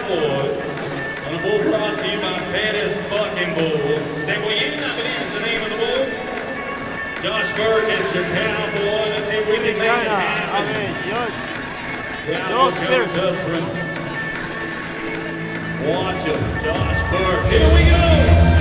Award. And a bull brought to you by Fattest Fucking Bull. Say, well, you know what is the name of the bull? Josh Burke is your cowboy. Let's see if we can make it happen. Cowboy coming to us from Watch him, Josh Burke. Here we go.